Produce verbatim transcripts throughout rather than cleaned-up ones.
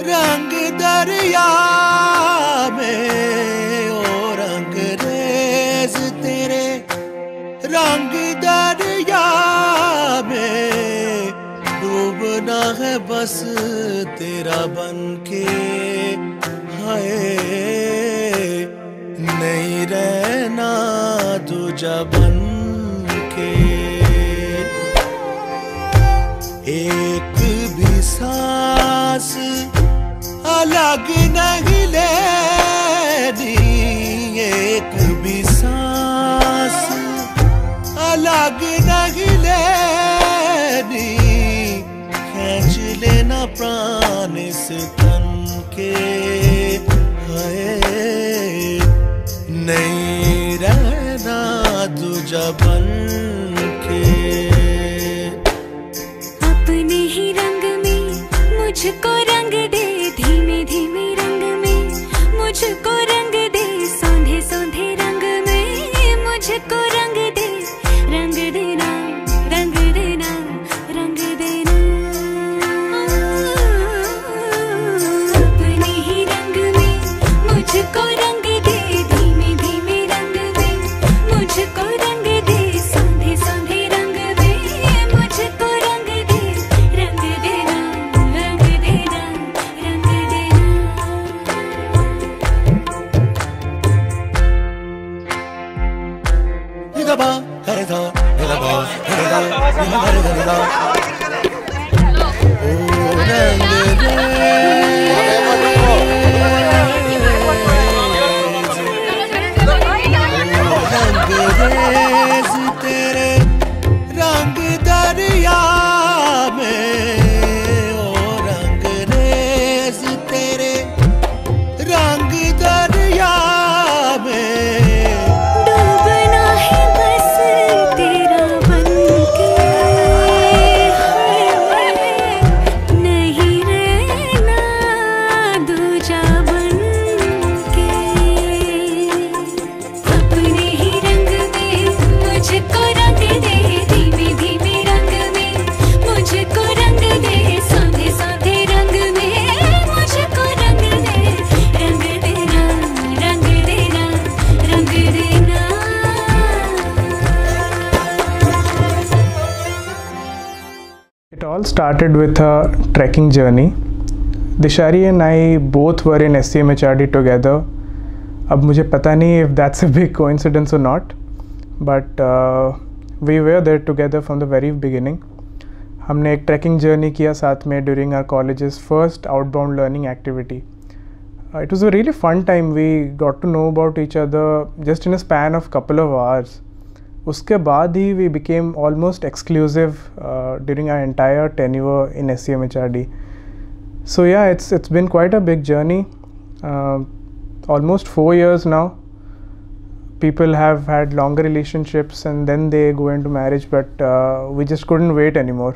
रंग दरिया में ओ रंग रेज तेरे, रंग दरिया में डूबना है बस तेरा बनके, हाय नहीं रहना तुझा बनके। एक भी सांस अलग नहीं लेनी, एक भी सांस अलग नहीं लेनी, खींच लेना प्राण इस तन के, हाय नहीं रहना तुझा बनके। अपने ही रंग में मुझको रंग दे, धीमे धीमे रंग में मुझको रंग दे, सौंधे सौंधे रंग में मुझको रंग दे, रंग देना रंग देना रंग देना। अपने ही रंग में मुझको रंग दे, धीमे धीमे रंग में मुझको रंग दे, सौंधे सौंधे रंग में मुझको रंग दे, रंग देना रंग देना रंग देना। निदा बा करे दा निदा बा करे दा निदा करे दा निदा ओ रंग रेज तेरे, रंग दरिया में ओ रंग रेज तेरे, रंग दरिया में डूबना है बस तेरा बनके, नहीं रहना दूजा बनके। अपने ही रंग में मुझको रंग दे, धीमे धीमे रंग में मुझको रंग दे, सौंधे सौंधे रंग में मुझको रंग दे, रंग देना रंग देना रंग देना। It all started with a trekking journey. Dishari and I both were in S C M H R D together. अब मुझे पता नहीं if that's a big coincidence or not, but uh, we were there together from the very beginning. हमने एक trekking journey किया साथ में during our college's first outbound learning activity. Uh, it was a really fun time. We got to know about each other just in a span of couple of hours. उसके बाद ही we became almost exclusive uh, during our entire tenure in S C M H R D. So yeah, it's it's been quite a big journey. Uh, almost four years now. People have had longer relationships and then they go into marriage, but uh, we just couldn't wait anymore.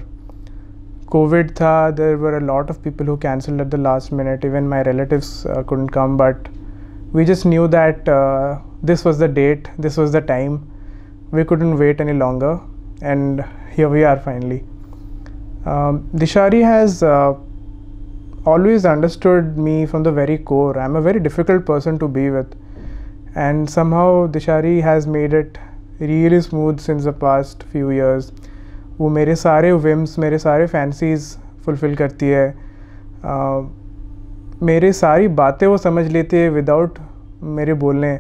COVID tha, there were a lot of people who cancelled at the last minute. Even my relatives uh, couldn't come, but we just knew that uh, this was the date, this was the time. We couldn't wait any longer, and here we are finally. Um, Dishari has uh, always understood me from the very core. I'm a very difficult person to be with, and somehow Dishari has made it really smooth since the past few years. वो मेरे सारे whims, मेरे सारे fancies fulfill करती है, uh, मेरे सारी बातें वो समझ लेती है without मेरे बोलने.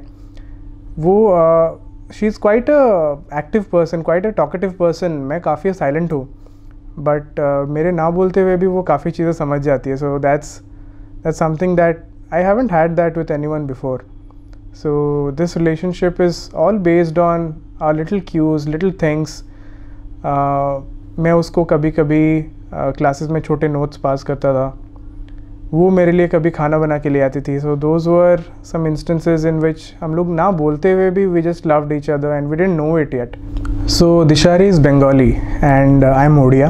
वो uh, she is quite a active person, quite a talkative person. मैं काफ़ी silent हूँ, but uh, मेरे ना बोलते हुए भी वो काफ़ी चीज़ें समझ जाती है. So that's that's something that I haven't had that with anyone before. So this relationship is all based on our little cues, little things. Uh, मैं उसको कभी कभी क्लासेस uh, में छोटे नोट्स पास करता था, वो मेरे लिए कभी खाना बना के ले आती थी. So those were some instances इन विच हम लोग ना बोलते हुए भी we just loved each other and we didn't know it yet. So Dishari is Bengali and I am Odia.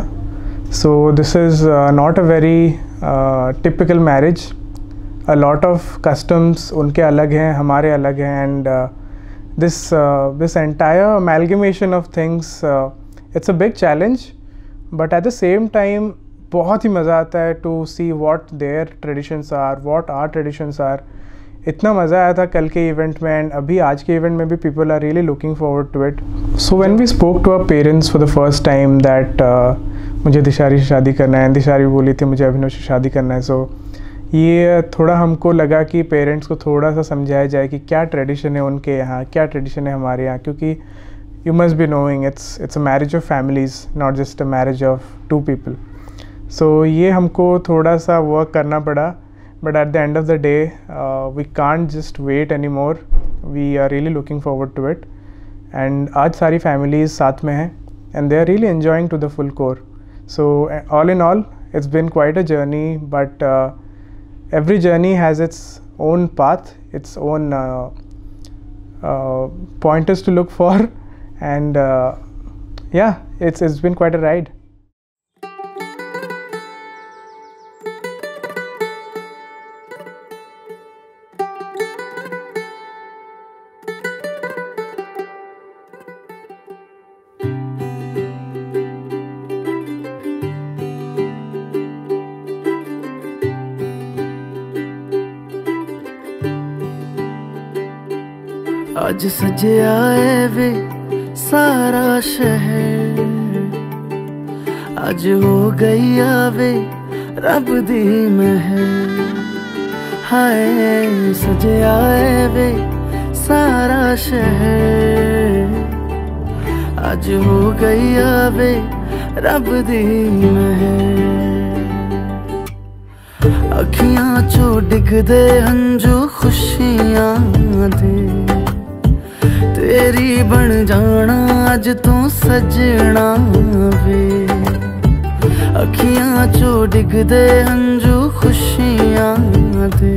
So this is not a very typical marriage. A lot of customs उनके अलग हैं, हमारे अलग हैं, and this this entire amalgamation of things, it's a big challenge, but at the same time बहुत ही मज़ा आता है to see what their traditions are, what are traditions are. इतना मज़ा आया था कल के इवेंट में, एंड अभी आज के इवेंट में भी people are really looking forward to it. So when we spoke to our parents for the first time that मुझे दिशारी से शादी करना है, दिशारी बोली थी मुझे अभिनव से शादी करना है. सो so, ये थोड़ा हमको लगा कि पेरेंट्स को थोड़ा सा समझाया जाए कि क्या ट्रेडिशन है उनके यहाँ, क्या ट्रेडिशन है हमारे यहाँ, क्योंकि you must be knowing it's it's a marriage of families, not just a marriage of two people. So ये हमको थोड़ा सा work करना पड़ा, but at the end of the day uh, we can't just wait anymore. We are really looking forward to it, and आज सारी families साथ में हैं and they are really enjoying to the full core. So all in all it's been quite a journey, but uh, every journey has its own path, its own uh, uh, pointers to look for. And uh, yeah, it's it's been quite a ride. आज सजिया है वे सारा शहर, आज हो गई आवे रब दी महर. हाय सजे आए वे सारा शहर, आज हो गई आवे रब दी महर. अखियां चो डिगदे हंजू खुशियां दे, तेरी बन जाना अज तू सजना वे. अखियां चो डिगदे हंजू खुशियां दे,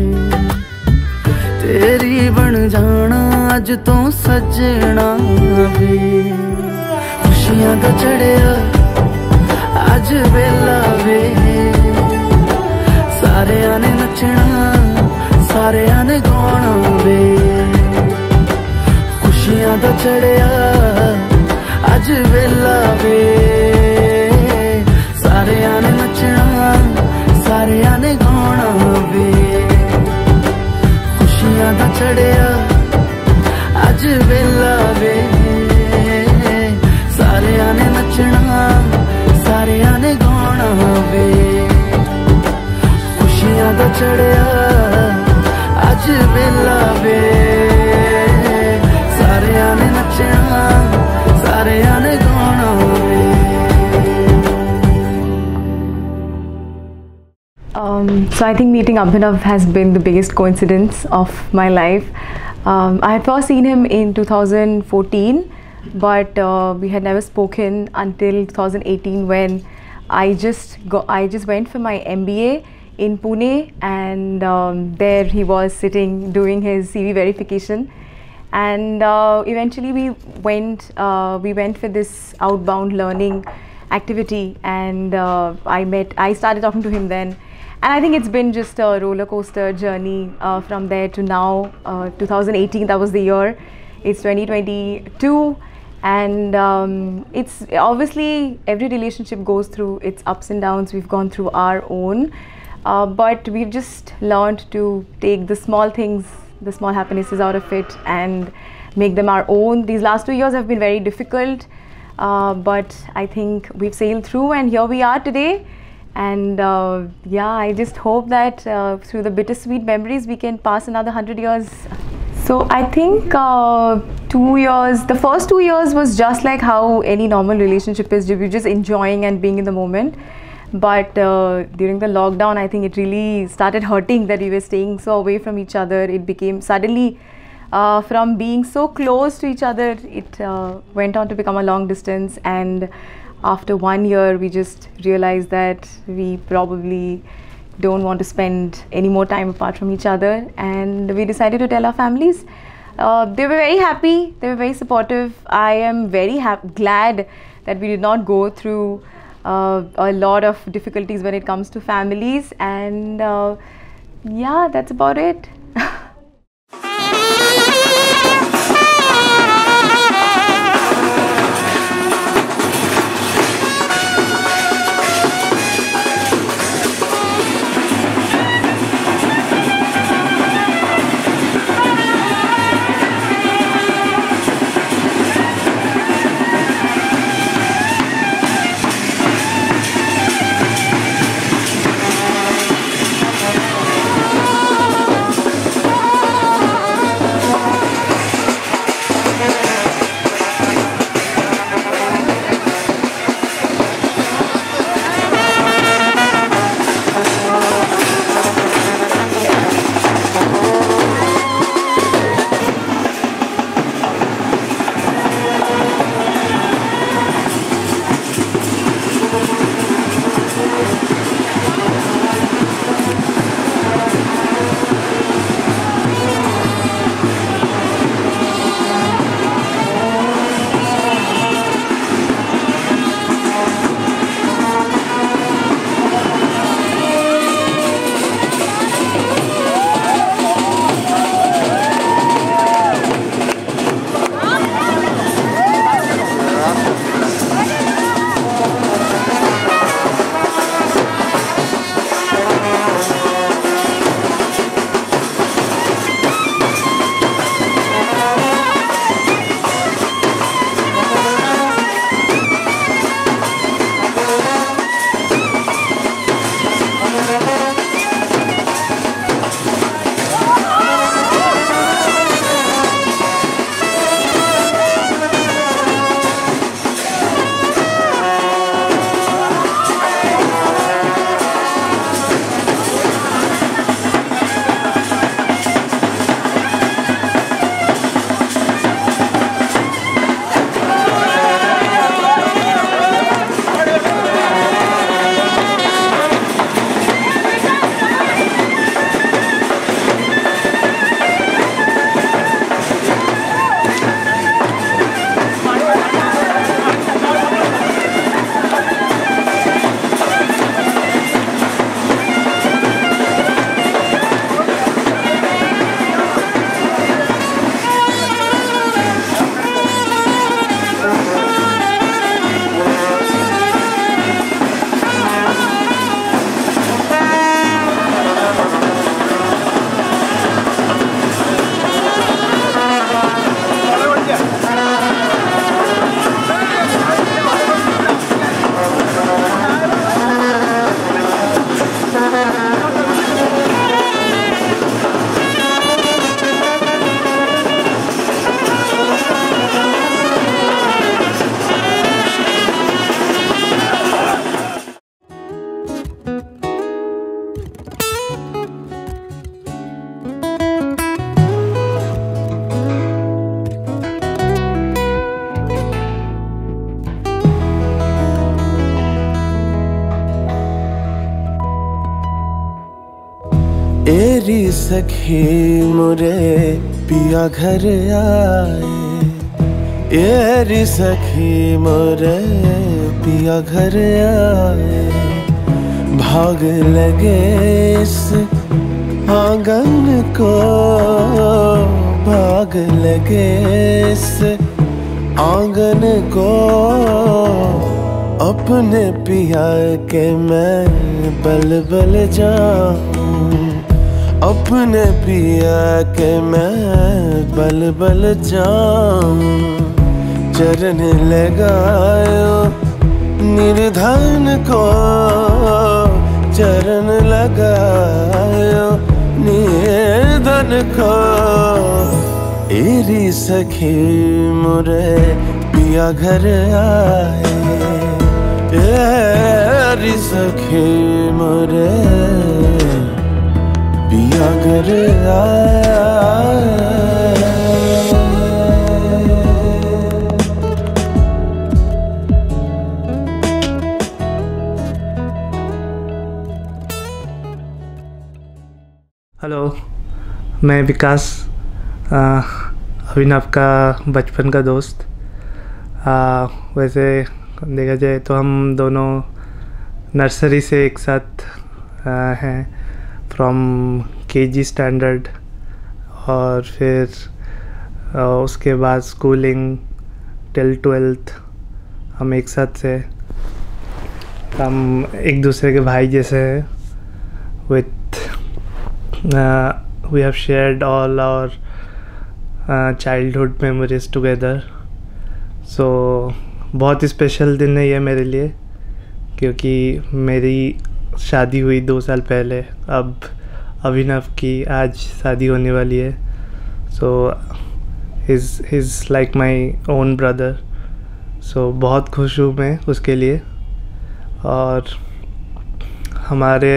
तेरी बन जाना अज तू सजना वे. खुशियां दा चढ़िया अज वेला वे, सारेयां ने नचना सारेयां ने गाना वे. खुशियां दा चढ़िया अज वेला वे, सारेयां ने नचना सारेयां ने गाना वे. खुशियां दा चढ़िया अज वेला वे, सारेयां ने नचना सारेयां ने गाना वे. खुशियां दा चढ़िया अज वेला वे, सारेयां ने नचना सारेयां ने गाना वे. Um, so I think meeting Abhinav has been the biggest coincidence of my life. Um, I had first seen him in two thousand fourteen, but uh, we had never spoken until two thousand eighteen when I just go, I just went for my M B A in Pune, and um, there he was sitting doing his C V verification. And uh, eventually we went uh, we went for this outbound learning activity, and uh, I met I started talking to him then, and I think it's been just a roller coaster journey uh, from there to now. uh, two thousand eighteen, that was the year. It's twenty twenty-two, and um, it's obviously every relationship goes through its ups and downs. We've gone through our own, uh, but we've just learned to take the small things, the small happinesses out of it, and make them our own. These last two years have been very difficult, uh, but I think we've sailed through, and here we are today. And uh, yeah, I just hope that uh, through the bittersweet memories we can pass another hundred years. So I think uh, two years, the first two years was just like how any normal relationship is. You're just enjoying and being in the moment. But uh, during the lockdown, I think it really started hurting that we were staying so away from each other. It became suddenly uh, from being so close to each other, it uh, went on to become a long distance. And after one year, we just realized that we probably don't want to spend any more time apart from each other. And we decided to tell our families. Uh, they were very happy. They were very supportive. I am very glad that we did not go through Uh, a lot of difficulties when it comes to families, and uh, yeah, that's about it. एरी सखी मुरे पिया घर आए, एरी सखी मुरे पिया घर आए। भाग लगे इस आंगन को, भाग लगे इस आंगन को। अपने पिया के मैं बल बल जाऊं, अपने पिया के मैं बल बल जाऊं। चरण लगायो निर्धन को, चरण लगायो निर्धन को। एरी सखी मुरे पिया घर आए, एरी सखी मुरे पिया घर आए। हेलो, मैं विकास, अभिनव का बचपन का दोस्त। आ, वैसे देखा जाए तो हम दोनों नर्सरी से एक साथ आ, हैं, फ्रॉम केजी स्टैंडर्ड, और फिर आ, उसके बाद स्कूलिंग टिल ट्वेल्थ हम एक साथ से। हम एक दूसरे के भाई जैसे हैं। With Uh, we have shared all our uh, childhood memories together. So बहुत स्पेशल दिन है ये मेरे लिए, क्योंकि मेरी शादी हुई दो साल पहले। अब अभिनव की आज शादी होने वाली है। So is is like my own brother. So बहुत खुश हूँ मैं उसके लिए। और हमारे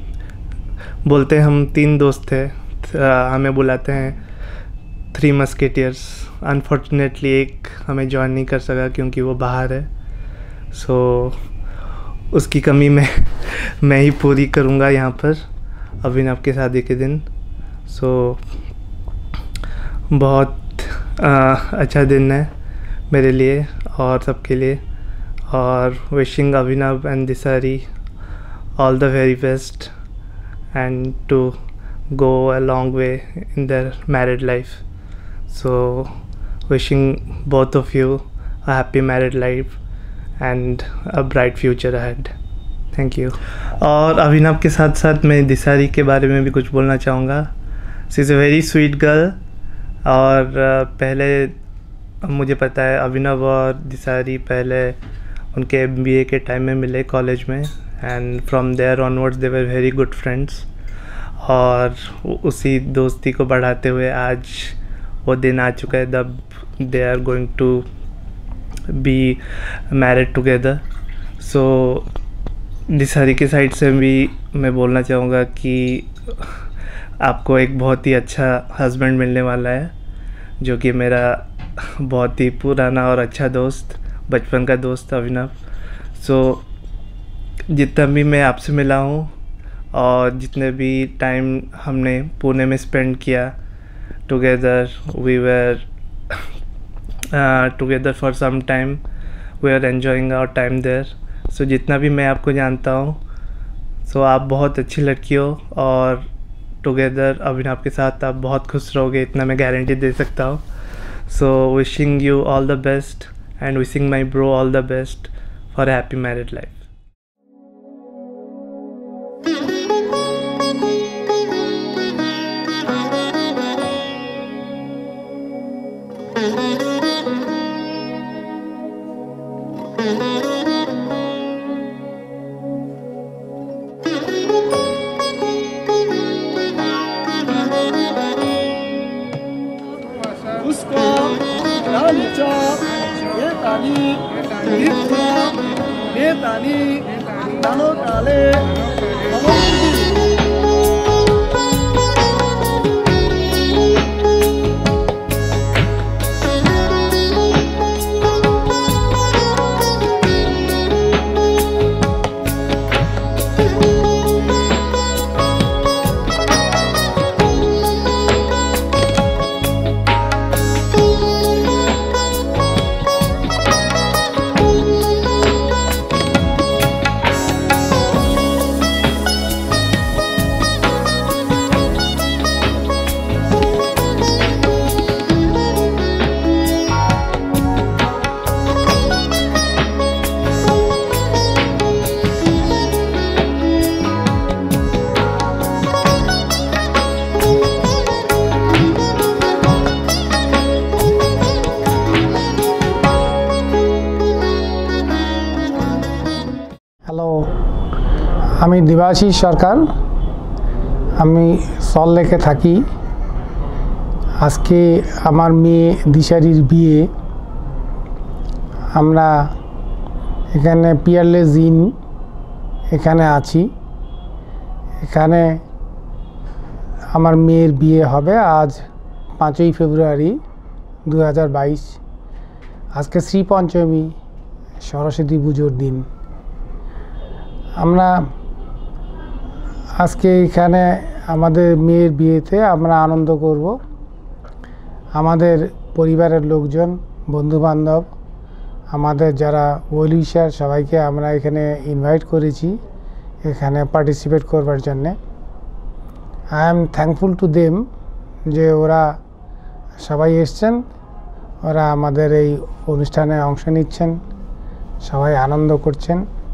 बोलते हैं हम तीन दोस्त थे, हमें बुलाते हैं थ्री मस्केटियर्स। अनफॉर्चुनेटली एक हमें ज्वाइन नहीं कर सका क्योंकि वो बाहर है। सो so, उसकी कमी मैं मैं ही पूरी करूँगा यहाँ पर अभिनव के शादी के दिन। सो so, बहुत आ, अच्छा दिन है मेरे लिए और सबके लिए। और wishing Abhinav and Dishari all the very best and to go a long way in their married life. So wishing both of you a happy married life and a bright future ahead. Thank you. और अभिनव के साथ साथ मैं दिसारी के बारे में भी कुछ बोलना चाहूँगा। She is a very sweet girl. और पहले मुझे पता है अभिनव और दिसारी पहले उनके एम बी ए के टाइम में मिले कॉलेज में, and from there onwards they were very good friends. और उसी दोस्ती को बढ़ाते हुए आज वो दिन आ चुका है जब they are going to be married together. So दिसारी के साइड से भी मैं बोलना चाहूँगा कि आपको एक बहुत ही अच्छा हस्बैंड मिलने वाला है, जो कि मेरा बहुत ही पुराना और अच्छा दोस्त, बचपन का दोस्त अभिनव। सो जितना भी मैं आपसे मिला हूँ और जितने भी टाइम हमने पुणे में स्पेंड किया together, we were together for some time, we are enjoying our time there. So जितना भी मैं आपको जानता हूँ, सो so आप बहुत अच्छी लड़की हो और टुगेदर अभिनव के साथ आप बहुत खुश रहोगे, इतना मैं गारंटी दे सकता हूँ। So wishing you all the best and wishing my bro all the best for a happy married life. उसको रामचा नेतानी दीप्ता नेतानी नानो काले আমি দেবাশিস সরকার, আমি সল্টলেকে থাকি। আজকে আমার মেয়ে দিশারির বিয়ে। আমরা এখানে পিয়ারলেস ইন এখানে আছি। এখানে আমার মেয়ের বিয়ে হবে আজ পাঁচই ফেব্রুয়ারি দু হাজার বাইশ। আজকে শ্রী পঞ্চমী, সরস্বতী পুজোর দিন। আমরা আজকে এখানে আমাদের মেয়ের বিয়েতে আমরা আনন্দ করব। আমাদের পরিবারের লোকজন, বন্ধুবান্ধব, আমাদের যারা ওয়েল উইশার সবাইকে আমরা এখানে ইনভাইট করেছি এখানে পার্টিসিপেট করবার জন্যে। I am thankful to them যে ওরা সবাই এসছেন, ওরা আমাদের এই অনুষ্ঠানে অংশ নিচ্ছেন, সবাই আনন্দ করছেন।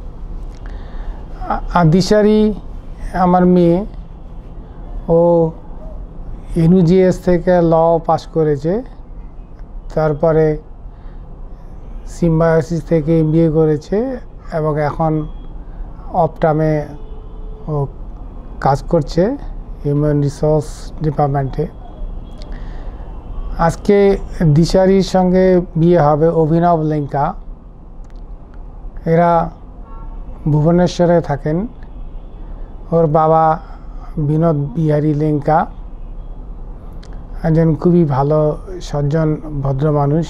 আর দিশারি আমার মেয়ে, ও এনইউজিএস থেকে ল পাস করেছে, তারপরে সিম্বায়োসিস থেকে এমবিএ করেছে এবং এখন অপটামে ও কাজ করছে হিউম্যান রিসোর্স ডিপার্টমেন্টে। আজকে দিশারির সঙ্গে বিয়ে হবে অভিনব লেঙ্কা। এরা ভুবনেশ্বরে থাকেন। ওর বাবা বিনোদ বিহারী লেঙ্কা একজন খুবই ভালো সজ্জন ভদ্র মানুষ।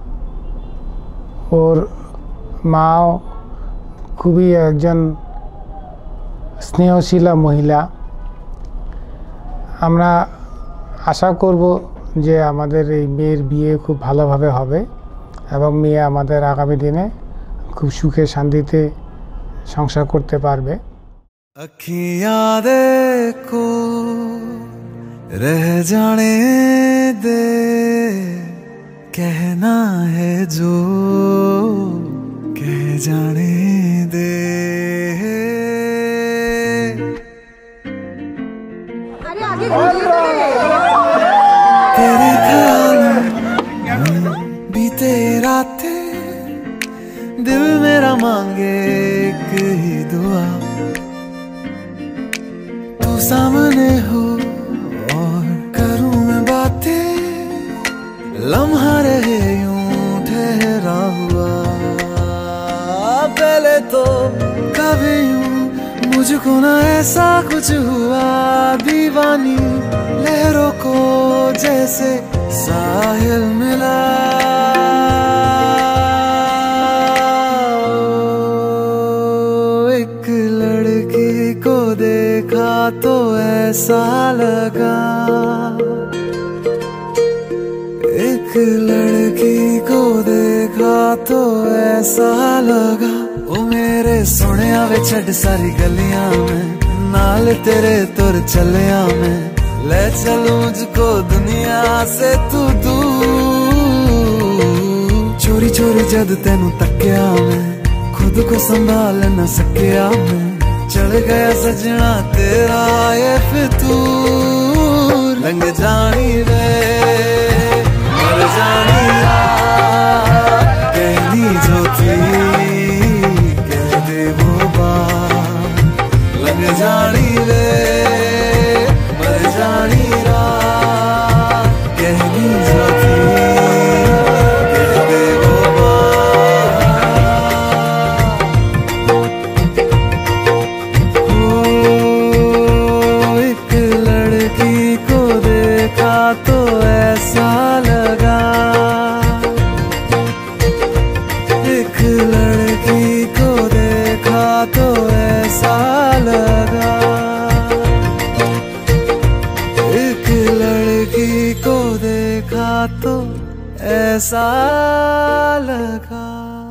ওর মাও খুবই একজন স্নেহশীলা মহিলা। আমরা আশা করব যে আমাদের এই মেয়ের বিয়ে খুব ভালোভাবে হবে এবং মেয়ে আমাদের আগামী দিনে খুব সুখে শান্তিতে সংসার করতে পারবে। अखियां देखो रह जाने दे, कहना है जो कह जाने दे। तेरे ख्यालों में बीते रातें, दिल मेरा मांगे एक ही दुआ, तू सामने हो और करूं मैं बातें, लम्हा रहे यूं ठहरा हुआ। पहले तो कभी यूं मुझको ना ऐसा कुछ हुआ, दीवानी लहरों को जैसे साहिल मिला। एक लड़की को देखा तो ऐसा लगा, एक लड़की को देखा तो ऐसा लगा, ओ मेरे सोनिया वे छड़ सारी गलियां में, नाल तेरे तुर चलिया में, ले चलूं मुझको दुनिया से तू दूर। चोरी चोरी जद तेनू तकिया मैं, खुद को संभाल न सकिया मैं, चढ़ गया सजना तेरा ये फितूर। रंग जानी रे मर जानी रात, कहनी जो थी कह दे वो बात। लग जानी रे मर जानी रात, कहनी जो थी कह दे वो तो ऐसा लगा, एक लड़की को देखा तो ऐसा लगा, एक लड़की को देखा तो ऐसा लगा।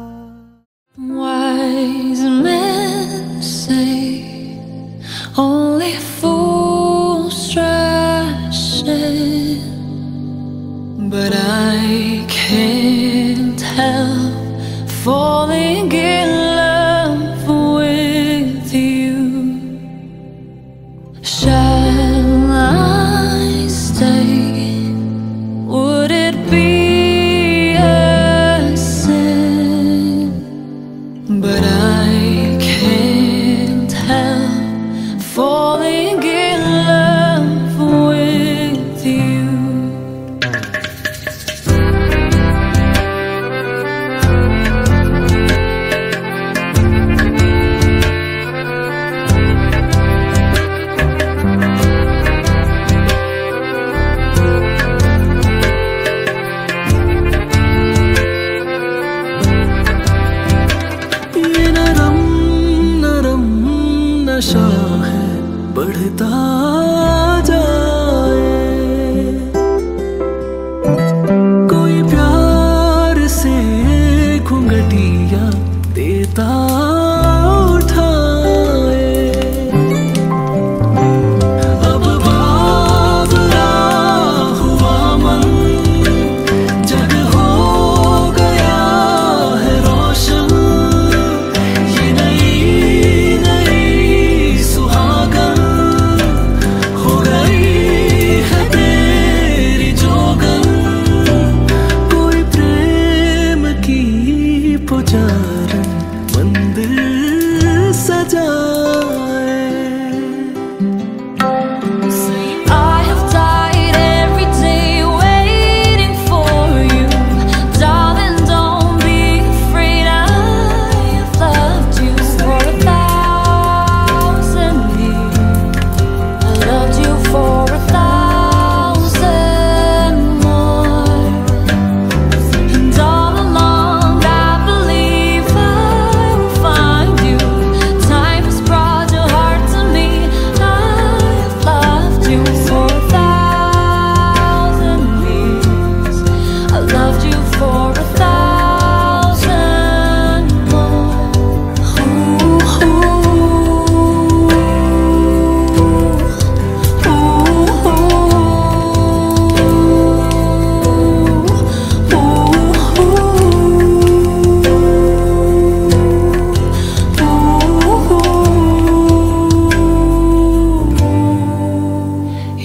Wise men say only fools rush in, but I can't help falling in love with you. Shall I stay? Would it be a sin? But I can't help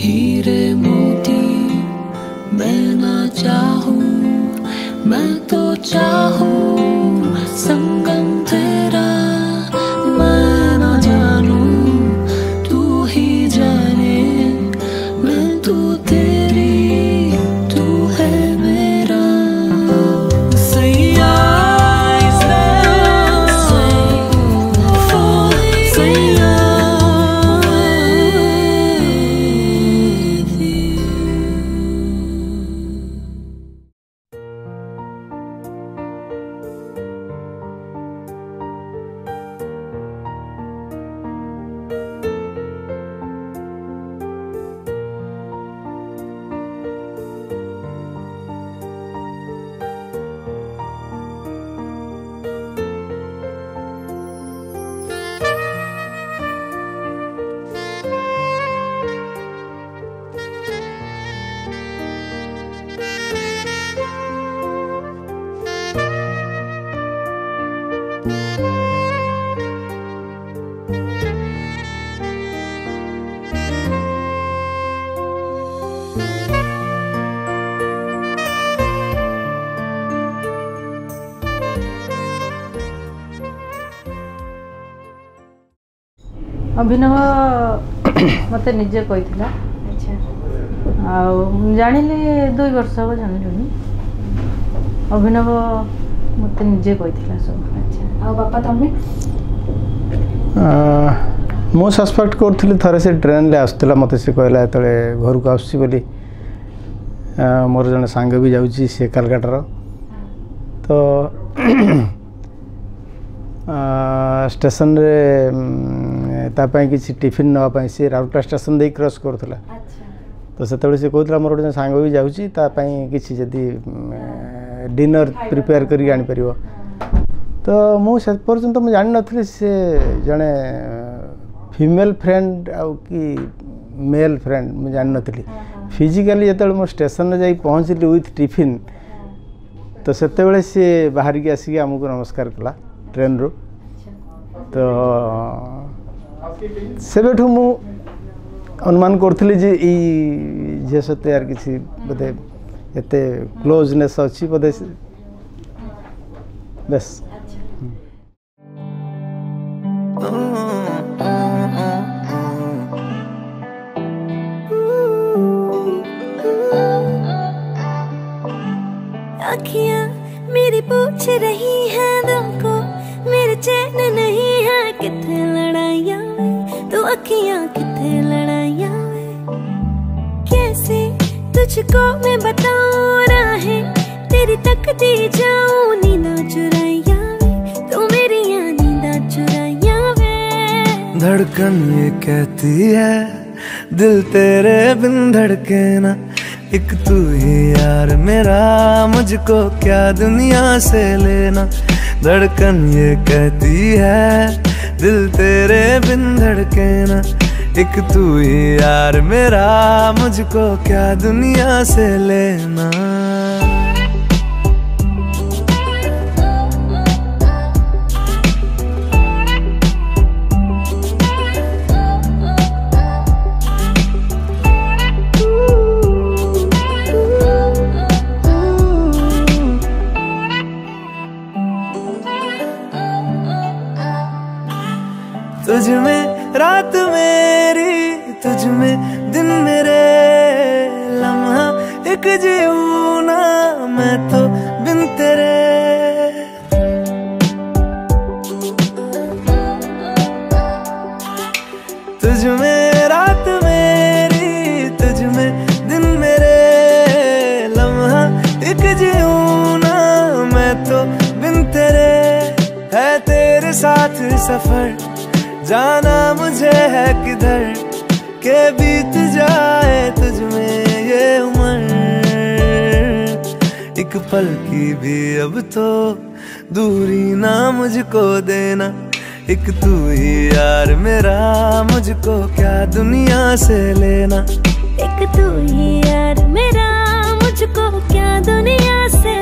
हीरे मोती मैं ना चाहूं, मैं तो चाहूं संगम तेरा। मैं ना जानूं तू ही जाने, मैं तू तेरी तू है मेरा। सैया अभिनव मत निजे कही जानिली दुई वर्ष हम जानी अभिनव मत निजे कही सब। बापा तमें मु सस्पेक्ट करी थे से ट्रेन ले आसला मत से कहला जो घर को आसी मोर जन सांग भी जाऊँगी सी कालकाटार तो स्टेशन रे तापाई किसी टिफिन नापाई सी राउरकेला स्टेशन दे क्रॉस करूला तो से से कहला मोर गोटे सांग भी जाऊँगी किसी जदि डिनर प्रिपेयर करी आनी पार तो मुझे पर्यंत मुझे जान नी से जड़े फीमेल फ्रेंड आउ कि मेल फ्रेंड मुझे जान नी फिजिकाली जो मो स्टेशन जाई पहुँचली विथ टिफिन तो सेते सी बाहर की आसिक आमको नमस्कार कला ट्रेन रू तो सेबेठू मु अनुमान करी जे झील सहित यार किसी बोधे एते क्लोजनेस अच्छी बोधे बस। अखियाँ मेरी पूछ रही हैं दिल को मेरे चैन नहीं है कितने लड़ाइयाँ में तो अखियाँ कितने लड़ाइयाँ में कैसे तुझको मैं बताऊँ राहें तेरी तकती जाऊँ नींदा चुराइयाँ में तो मेरी यहाँ नींदा चुराइयाँ में। धड़कन ये कहती है दिल तेरे बिन धड़के ना एक तू ही यार मेरा मुझको क्या दुनिया से लेना। धड़कन ये कहती है दिल तेरे बिन धड़के ना एक तू ही यार मेरा मुझको क्या दुनिया से लेना। तुझ में रात मेरी तुझ में दिन मेरे लम्हा एक जीऊँ ना मैं तो बिन तेरे। तुझ में रात मेरी तुझ में दिन मेरे लम्हा एक जीऊँ ना मैं तो बिन तेरे। है तेरे साथ सफर जाना मुझे है किधर के बीत जाए तुझ में ये उम्र। एक पल की भी अब तो दूरी ना मुझको देना एक तू ही यार मेरा मुझको क्या दुनिया से लेना। एक तू ही यार मेरा मुझको क्या दुनिया से